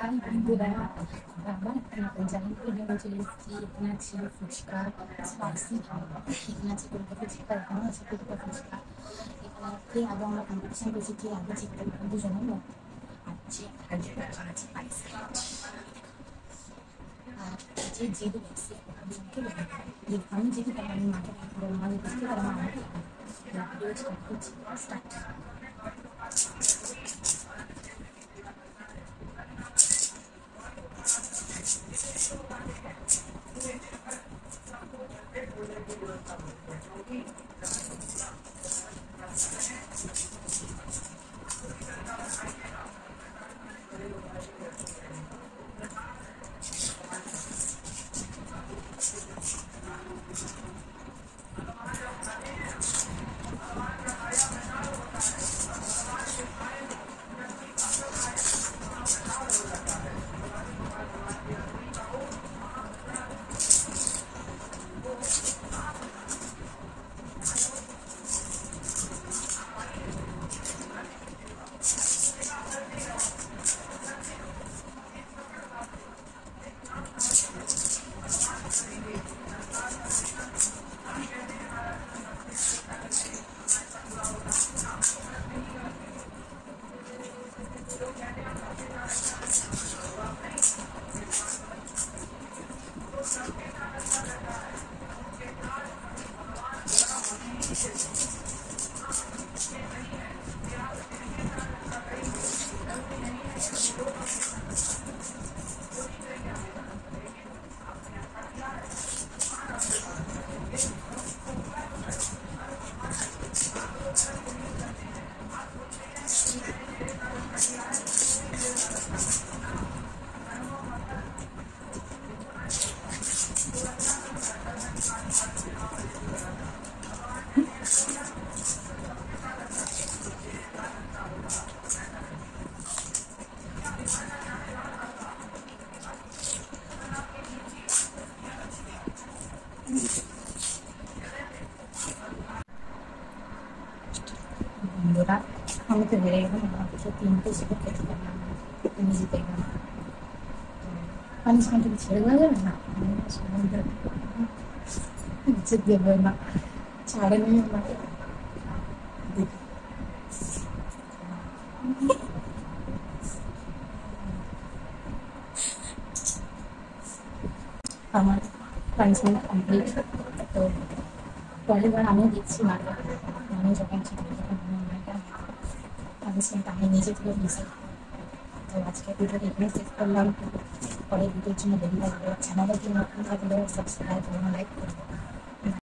High বন্ধুরা, আমার একটা নতুন চ্যানেল ভিডিও চলে এসেছি। এখানে আছে ফুচকা, স্পাইসি এখানে আছে কলকাতা ফুচকা, এখানেও আছে কলকাতা ফুচকা। এখানে কে আগে আমরা কম্পিটিশন করছি, কে আগে জিততে পারবো দুজনের মধ্যে। আর আছে স্পাইসি। আর যে জিতবে সে দুজনকে আমি জিতি তাহলে আমি মাকে বলবো, মা যদি জিতে তাহলে মা আমাকে ভিডিও স্টার্ট করছি। স্টার্ট। বন্ধুরা, আমি তো হেরে গেলাম, অথচ তিনটে সেটা খেতে পারলাম না, তুমি জিতে গেলাম। পানিশমেন্ট কি ছেড়ে দেওয়া যাবে না? নিচে দেবে না, ছাড়ে নেই আমাকে। আমার পানিশমেন্ট কমপ্লিট। তো পরের বার আমিও দিচ্ছি মাকে, আমি যখন ছিল তখন আমি আমাকে পানিশমেন্ট আমি নিজে থেকে দিয়েছি। তো আজকে ভিডিওটা এখানে শেষ করলাম। পরের ভিডিওর জন্য দেরি লাগবে, চ্যানেলে কি নতুন থাকলে সাবস্ক্রাইব করুন, লাইক করুন।